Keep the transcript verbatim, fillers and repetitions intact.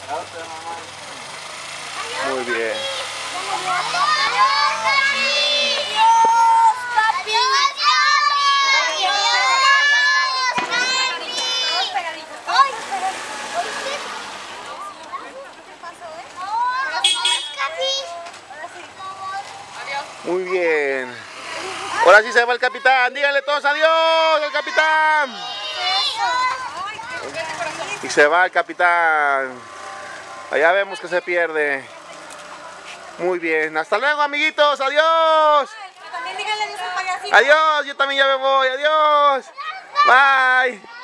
Muy bien. Muy bien. Ahora sí se va el capitán. Díganle todos adiós al capitán. Y se va el capitán. Allá vemos que se pierde. Muy bien. Hasta luego, amiguitos. Adiós. También díganle adiós al payasito. Adiós. Yo también ya me voy. Adiós. Bye.